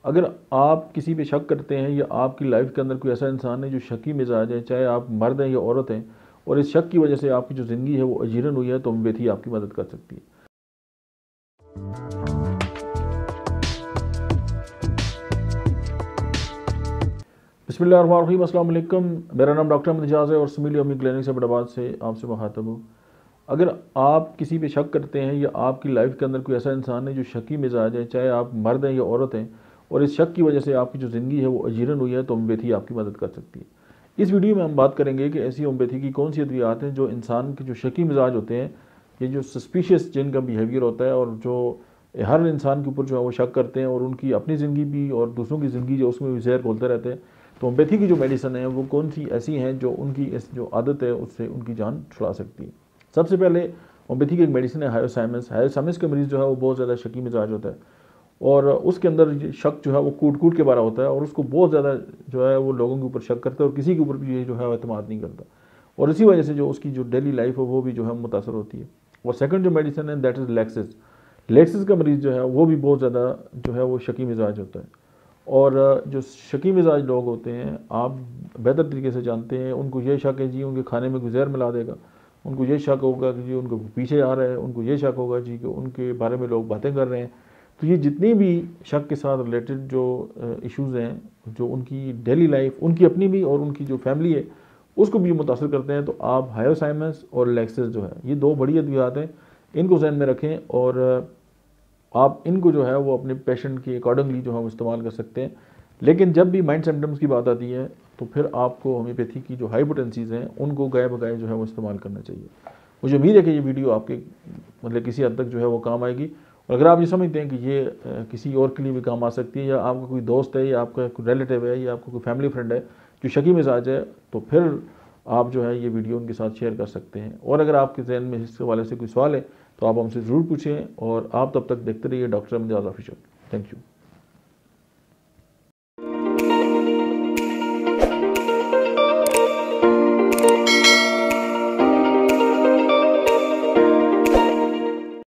अगर आप किसी पे शक करते हैं या आपकी लाइफ के अंदर कोई ऐसा इंसान है जो शकी मिजाज है, चाहे आप मर्द हैं या औरत हैं, और इस शक की वजह से आपकी जो ज़िंदगी है वो अजीरन हुई है, तो होम्योपैथी आपकी मदद कर सकती है। बिस्मिल्लाहिर्रहमानिर्रहीम, अस्सलाम वालेकुम। मेरा नाम डॉक्टर अहमद एजाज़ है और स्मिली होम्यो क्लिनिक से बड़ाबाद से आपसे मुखातब हूँ। अगर आप किसी पे शक करते हैं या आपकी लाइफ के अंदर कोई ऐसा इंसान है जो शकी मिजाज है, चाहे आप मर्द हैं या औरत हैं, और इस शक की वजह से आपकी जो ज़िंदगी है वो अजीरन हुई है, तो होम्योपैथी आपकी मदद कर सकती है। इस वीडियो में हम बात करेंगे कि ऐसी होम्योपैथी की कौन सी अद्वियात हैं जो इंसान के जो शकी मिजाज होते हैं, ये जो सस्पिशियस जिनका बिहेवियर होता है और जो हर इंसान के ऊपर जो है वो शक करते हैं और उनकी अपनी ज़िंदगी भी और दूसरों की ज़िंदगी जो उसमें भी जहर खोलते रहते हैं, तो होम्योपैथी की जो मेडिसिन है वो कौन सी ऐसी हैं जो उनकी इस जो आदत है उससे उनकी जान छुड़ा सकती है। सबसे पहले होम्योपैथी की एक मेडिसिन है हायोसाइमस। हायोसाइमस का मरीज़ जो है वो बहुत ज़्यादा शकी मिजाज होता है और उसके अंदर शक जो है वो कूट कूट के भरा होता है और उसको बहुत ज़्यादा जो है वो लोगों के ऊपर शक करता है और किसी के ऊपर भी ये जो है एतमाद नहीं करता, और इसी वजह से जो उसकी जो डेली लाइफ है वो भी जो है मुतासर होती है। और सेकंड जो मेडिसिन है दैट इज़ लेक्सिस। लेक्सिस का मरीज़ जो है वो भी बहुत ज़्यादा जो है वो शकी मिजाज होता है। और जो शकी मिजाज लोग होते हैं, आप बेहतर तरीके से जानते हैं, उनको ये शक है जी उनके खाने में कोई जहर मिला देगा, उनको ये शक होगा कि जी उनको पीछे आ रहा है, उनको ये शक होगा जी कि उनके बारे में लोग बातें कर रहे हैं। तो ये जितनी भी शक के साथ रिलेटेड जो इश्यूज़ हैं, जो उनकी डेली लाइफ, उनकी अपनी भी और उनकी जो फैमिली है उसको भी मुतासर करते हैं, तो आप हायोसाइमस और लेक्सिस जो है ये दो बड़ी अद्वियात हैं, इनको जहन में रखें और आप इनको जो है वो अपने पेशेंट के अकॉर्डिंगली जो है वो इस्तेमाल कर सकते हैं। लेकिन जब भी माइंड सिम्टम्स की बात आती है तो फिर आपको होम्योपैथी की जो हाइपोटेंसीज़ हैं उनको गाय बगाए जो है वो इस्तेमाल करना चाहिए। मुझे उम्मीद है कि ये वीडियो आपके मतलब किसी हद तक जो है वो काम आएगी, और अगर आप ये समझते हैं कि ये किसी और के लिए भी काम आ सकती है, या आपका कोई दोस्त है या आपका कोई रिलेटिव है या आपका कोई फैमिली फ्रेंड है जो शकी मिजाज है, तो फिर आप जो है ये वीडियो उनके साथ शेयर कर सकते हैं। और अगर आपके जहन में इसके हवाले से कोई सवाल है तो आप हमसे ज़रूर पूछें, और आप तब तक देखते रहिए doctor Ahmad Ejaz official. Thank you.